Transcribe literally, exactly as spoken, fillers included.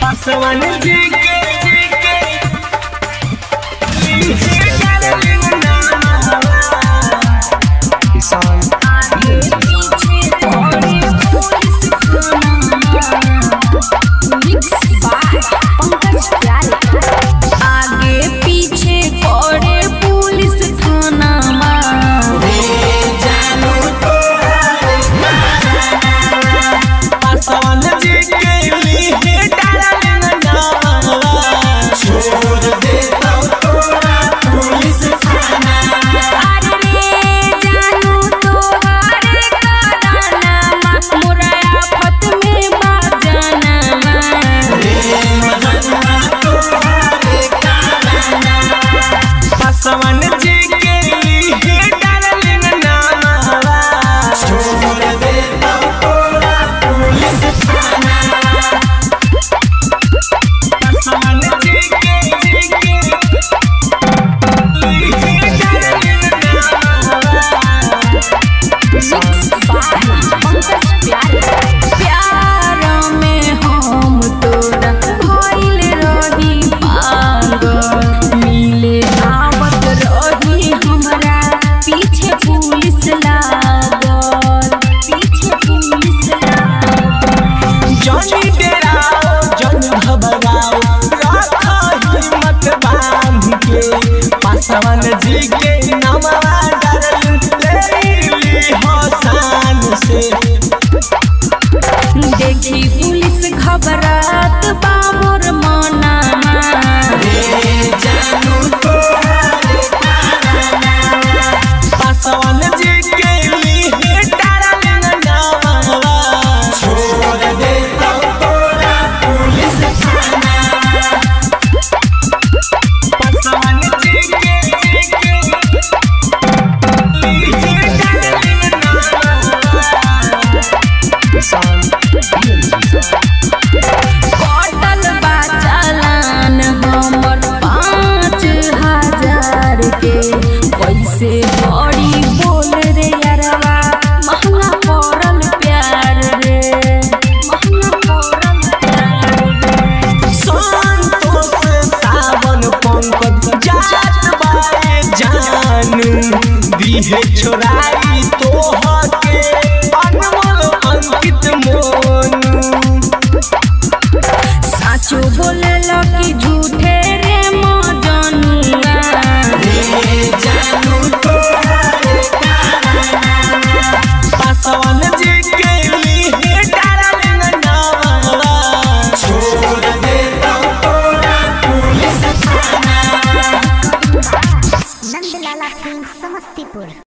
पासवान जी के किसान आगे पीछे पड़े पुलिस थाना पासवान जी के लिए डालेंगे नामा छोड़ देता तोरा पुलिस थाना। अरे जानू तोहरे कराना मोरा आफत में बाजाना पासवान जी के लिए डालेंगे नामा छोड़ देता तोरा पुलिस थाना। पासवान जी के लिए डालेंगे प्यार में हम तोरा भइल रही पागल मिले आवत रही हमरा पीछे पुलिस लागल पीछे पुलिस लागल। जानी डेराओ जन घबराओ रखा हिम्मत बांध के पासवान जी के नामवा डालिंग ले ली हसान से। देखी पुलिस घबरात बा मोर मना पासवान जी के लिए डालेंगे नामा छोड़ देता तोरा पुलिस थाना। पासवान जी के लिए डालेंगे कटल बा चालान हमर पाँच हजार के कैसे बड़ी बोल रे यारवा महंगा पड़ल प्यार रे महंगा पड़ल प्यार रे। संतोष सावन पंकज जात बाए जानू दिहे छोराई तोहके अनमोल अंकित मोनू। साचो बोले कि झूठे रे मजनुआ पासवान जी के लिए डालेंगे नामा छोड़ देता तोरा पुलिस थाना। नंदलाला फिल्म समस्तीपुर।